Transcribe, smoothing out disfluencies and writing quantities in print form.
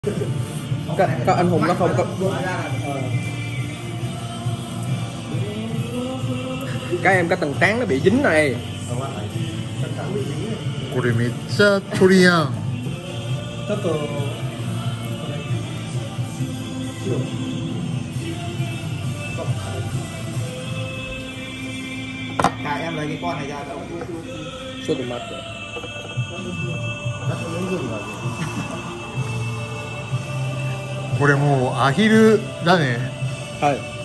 Các anh Hùng nó không có. Các em có tầng trán nó bị dính này. これめっちゃ鳥やん。 ちょっとCả em lấy cái con này ra đâu. Số tiền mặt rồi. これもうアヒルだね。 はい。